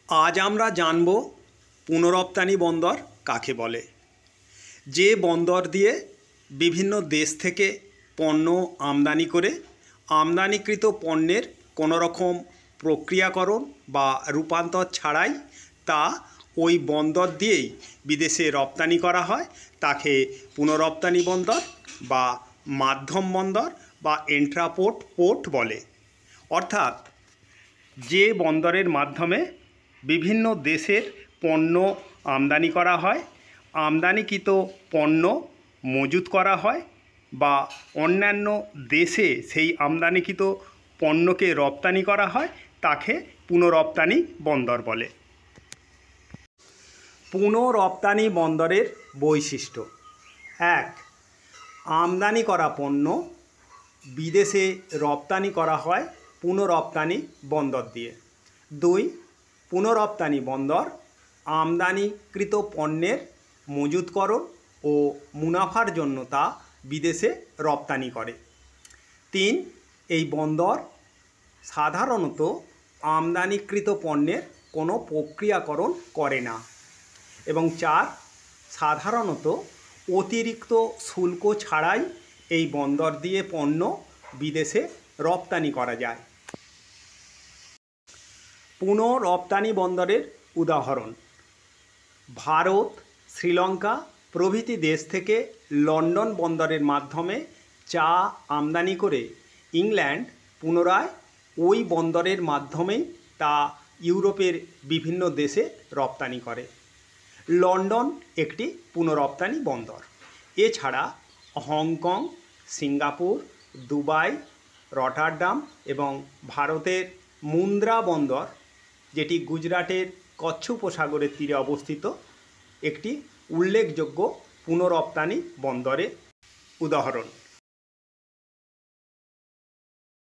আজ আমরা জানব পুনরপ্তানি বন্দর কাকে বলে। যে বন্দর দিয়ে বিভিন্ন দেশ থেকে পণ্য আমদানি করে আমদানিকৃত পণ্যের কোনো রকম প্রক্রিয়াকরণ বা রূপান্তর ছাড়াই তা ওই বন্দর দিয়েই বিদেশে রপ্তানি করা হয় তাকে পুনরপ্তানি বন্দর বা মাধ্যম বন্দর বা পোর্ট বলে। অর্থাৎ যে বন্দরের মাধ্যমে বিভিন্ন দেশের পণ্য আমদানি করা হয়, আমদানিকৃত পণ্য মজুত করা হয় বা অন্যান্য দেশে সেই আমদানিকৃত পণ্যকে রপ্তানি করা হয় তাকে পুনরপ্তানি বন্দর বলে। পুনরপ্তানি বন্দরের বৈশিষ্ট্য: 1. আমদানি করা পণ্য বিদেশে রপ্তানি করা হয় পুনরপ্তানি বন্দর দিয়ে। 2. পুনরপ্তানি বন্দর আমদানিকৃত পণ্যের মজুতকরণ ও মুনাফার জন্য তা বিদেশে রপ্তানি করে। 3. এই বন্দর সাধারণত আমদানিকৃত পণ্যের কোনো প্রক্রিয়াকরণ করে না। এবং 4. সাধারণত অতিরিক্ত শুল্ক ছাড়াই এই বন্দর দিয়ে পণ্য বিদেশে রপ্তানি করা যায়। পুনরপ্তানি বন্দরের উদাহরণ: ভারত, শ্রীলঙ্কা প্রভৃতি দেশ থেকে লন্ডন বন্দরের মাধ্যমে চা আমদানি করে ইংল্যান্ড পুনরায় ওই বন্দরের মাধ্যমেই তা ইউরোপের বিভিন্ন দেশে রপ্তানি করে। লন্ডন একটি পুনরপ্তানি বন্দর। এছাড়া হংকং, সিঙ্গাপুর, দুবাই, রটারডাম এবং ভারতের মুন্দ্রা বন্দর, যেটি গুজরাটের কচ্ছ উপসাগরের তীরে অবস্থিত, একটি উল্লেখযোগ্য পুনরপ্তানি বন্দরের উদাহরণ।